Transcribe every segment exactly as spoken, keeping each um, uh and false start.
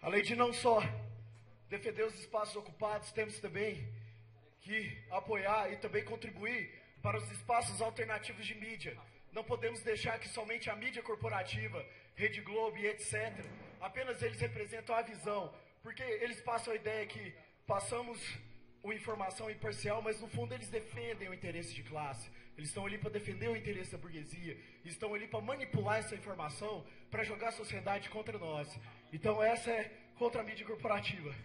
Além de não só defender os espaços ocupados, temos também que apoiar e também contribuir para os espaços alternativos de mídia. Não podemos deixar que somente a mídia corporativa, Rede Globo e etcétera, apenas eles representam a visão, porque eles passam a ideia que passamos uma informação imparcial, mas no fundo eles defendem o interesse de classe. Eles estão ali para defender o interesse da burguesia, estão ali para manipular essa informação, para jogar a sociedade contra nós. Então essa é contra a mídia corporativa.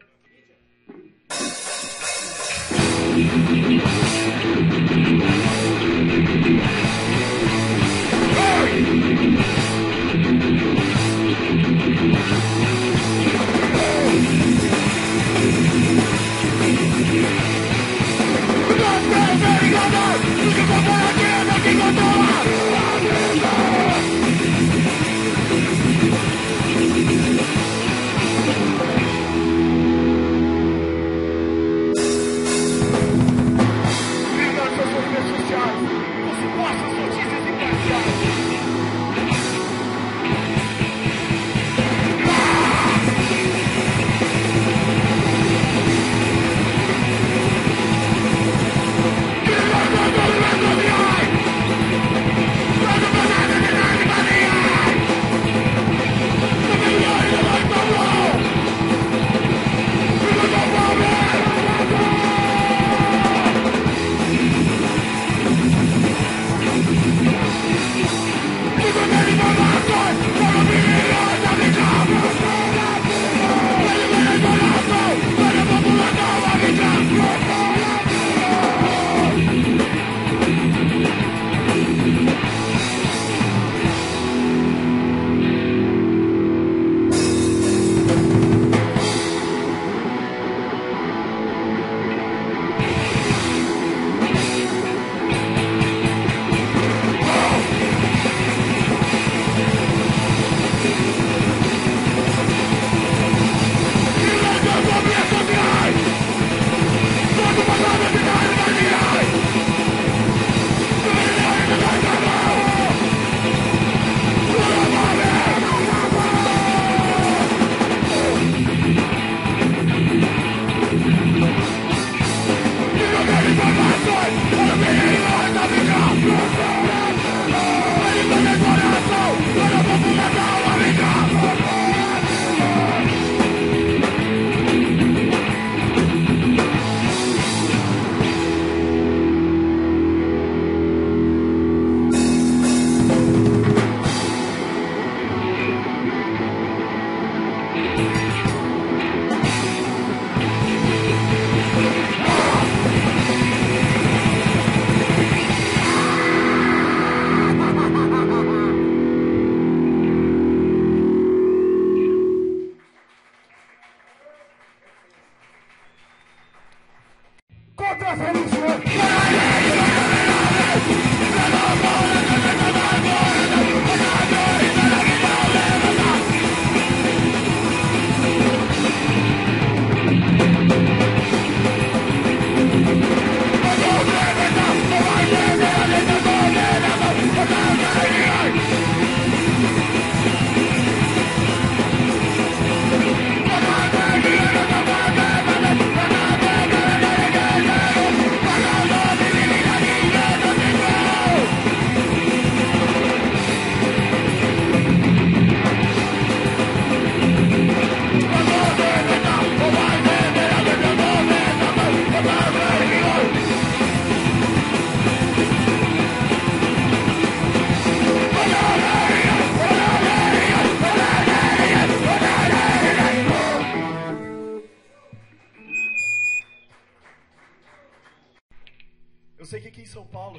Eu sei que aqui em São Paulo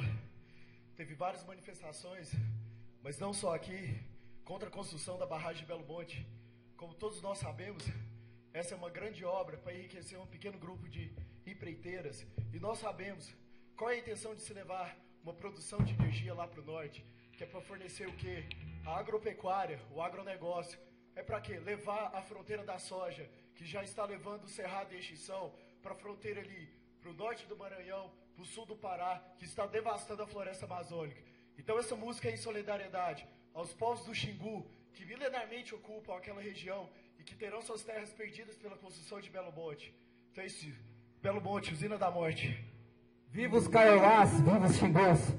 teve várias manifestações, mas não só aqui, contra a construção da barragem de Belo Monte. Como todos nós sabemos, essa é uma grande obra para enriquecer um pequeno grupo de empreiteiras. E nós sabemos qual é a intenção de se levar uma produção de energia lá para o norte, que é para fornecer o quê? A agropecuária, o agronegócio. É para quê? Levar a fronteira da soja, que já está levando o cerrado em extinção, para a fronteira ali, para o norte do Maranhão, para o sul do Pará, que está devastando a floresta amazônica. Então essa música é em solidariedade aos povos do Xingu, que milenarmente ocupam aquela região e que terão suas terras perdidas pela construção de Belo Monte. Então é isso, Belo Monte, usina da morte. Viva os Kaiowás, viva os Xingôs.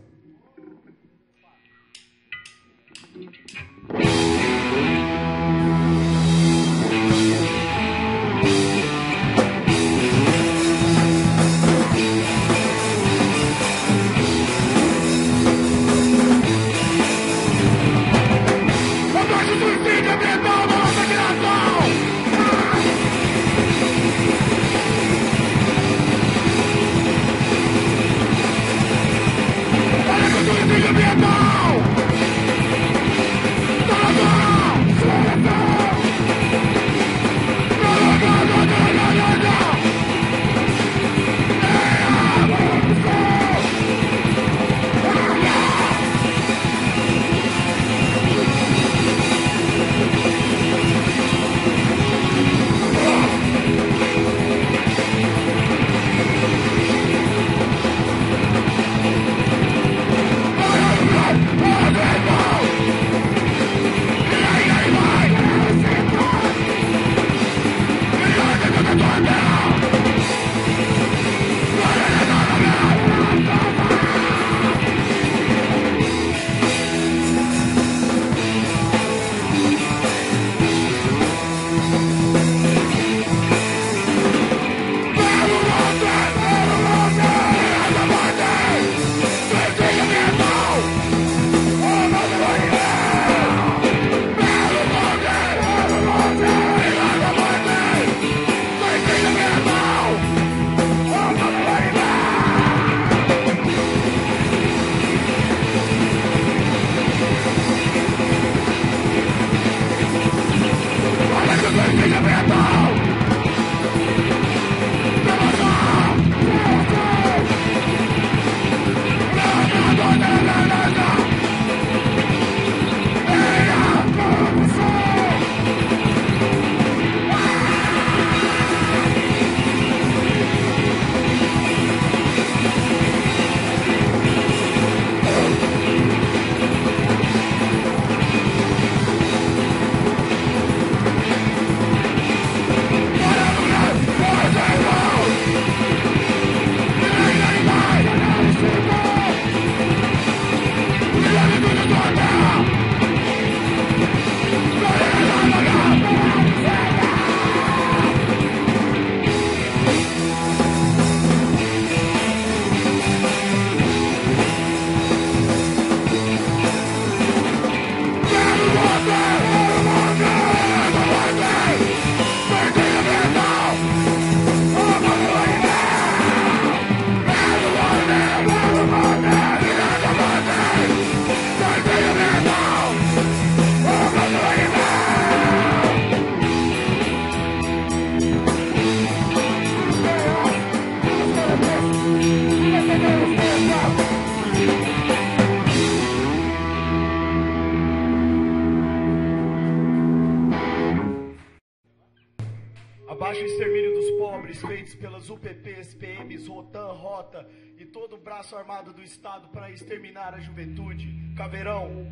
Abaixo o extermínio dos pobres, feitos pelas U P Ps, P Ms, Rotan, Rota e todo o braço armado do Estado para exterminar a juventude. Caveirão.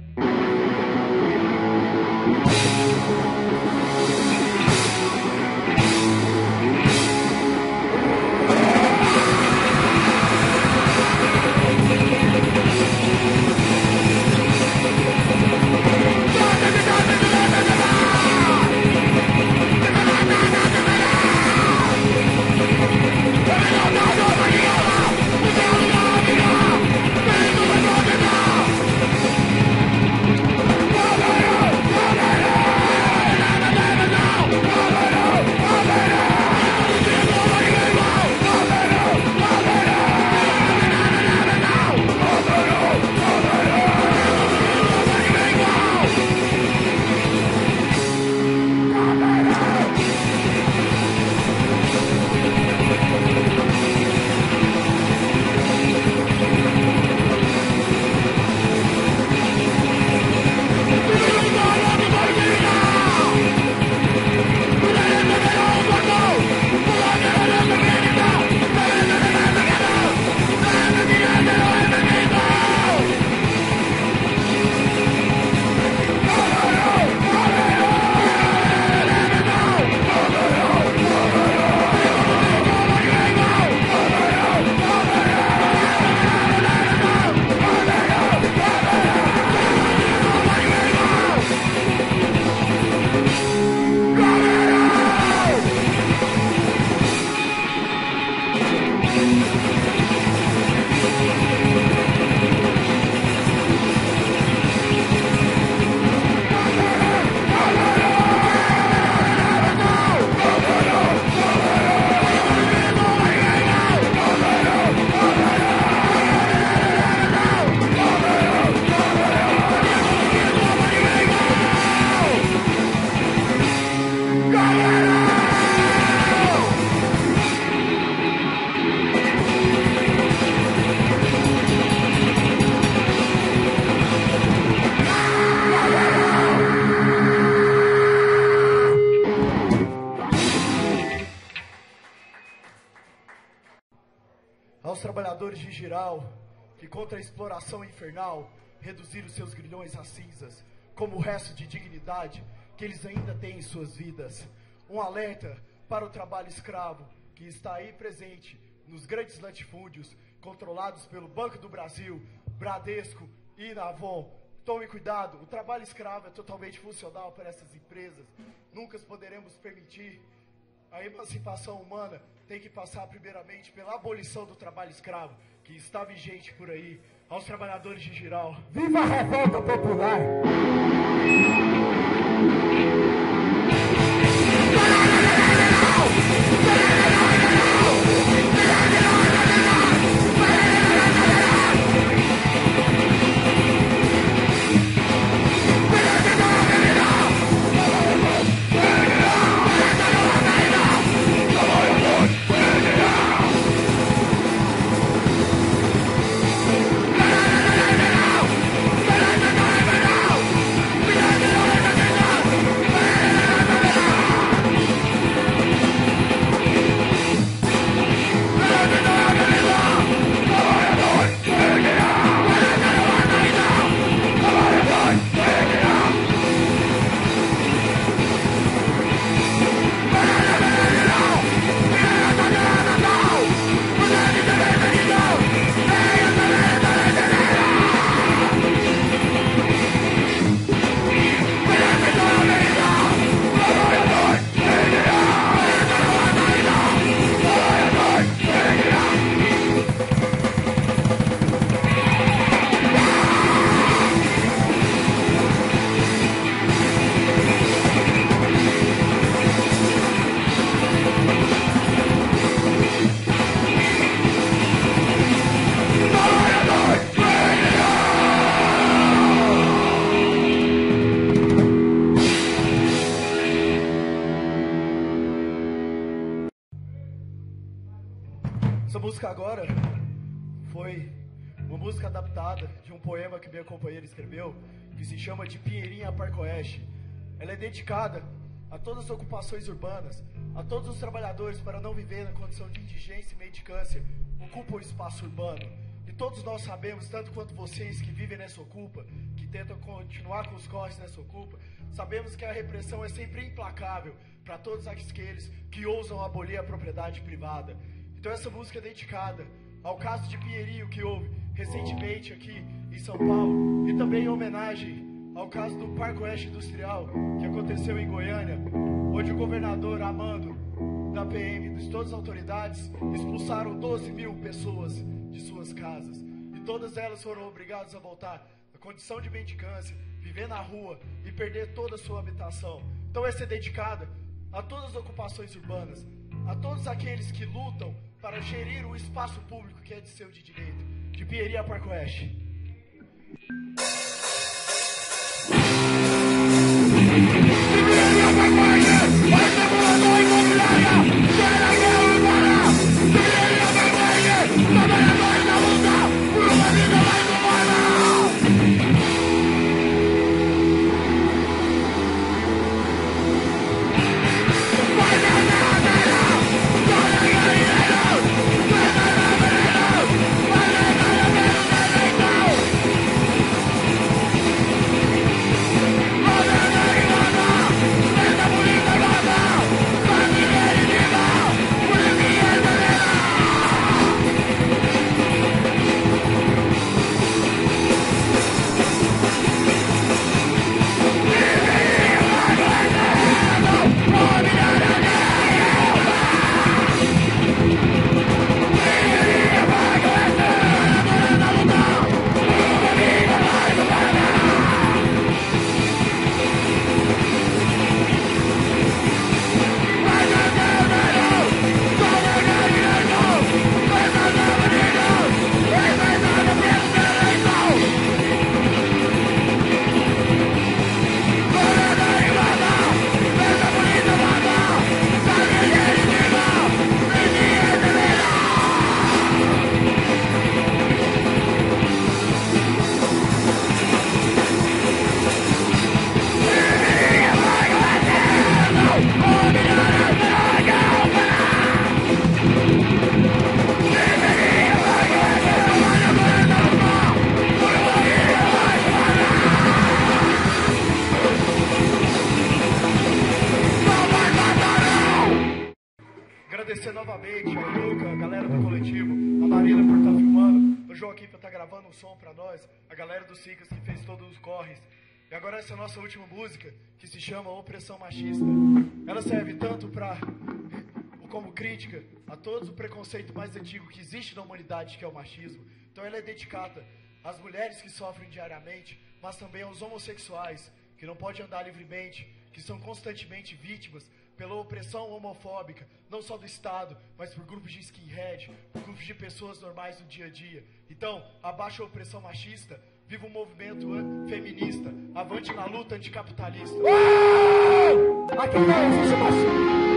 Come on! trabalhadores de geral, que contra a exploração infernal reduziram seus grilhões a cinzas, como o resto de dignidade que eles ainda têm em suas vidas. Um alerta para o trabalho escravo, que está aí presente nos grandes latifúndios, controlados pelo Banco do Brasil, Bradesco e Navon. Tome cuidado, o trabalho escravo é totalmente funcional para essas empresas. Nunca poderemos permitir. A emancipação humana tem que passar primeiramente pela abolição do trabalho escravo, que está vigente por aí. Aos trabalhadores de geral. Viva a revolta popular! Essa música agora foi uma música adaptada de um poema que minha companheira escreveu, que se chama de Pinheirinho a Parque Oeste. Ela é dedicada a todas as ocupações urbanas, a todos os trabalhadores para não viver na condição de indigência e mendicância, ocupam o espaço urbano. E todos nós sabemos, tanto quanto vocês que vivem nessa ocupa, que tentam continuar com os corres nessa ocupa, sabemos que a repressão é sempre implacável para todos aqueles que ousam abolir a propriedade privada. Então essa música é dedicada ao caso de Pinheirinho que houve recentemente aqui em São Paulo, e também em homenagem ao caso do Parque Oeste Industrial que aconteceu em Goiânia, onde o governador Amando, da P M, de todas as autoridades, expulsaram doze mil pessoas de suas casas, e todas elas foram obrigadas a voltar à condição de mendicância, viver na rua e perder toda a sua habitação. Então essa é dedicada a todas as ocupações urbanas, a todos aqueles que lutam para gerir o espaço público que é de seu de direito. De Pinheirinho a Parque Oeste. Go! novamente, a Luca, a galera do coletivo, a Marina por estar filmando, o Joaquim por estar gravando um som pra nós, a galera do Cicas que fez todos os corres. E agora essa é a nossa última música, que se chama Opressão Machista. Ela serve tanto pra, como crítica a todo o preconceito mais antigo que existe na humanidade, que é o machismo. Então ela é dedicada às mulheres que sofrem diariamente, mas também aos homossexuais, que não podem andar livremente, que são constantemente vítimas pela opressão homofóbica, não só do Estado, mas por grupos de skinhead, por grupos de pessoas normais do dia a dia. Então, abaixa a opressão machista, viva o movimento feminista, avante na luta anticapitalista. Uou! Aqui não existe machismo.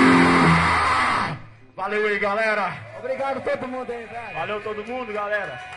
Valeu aí, galera. Obrigado todo mundo aí, velho. Valeu todo mundo, galera.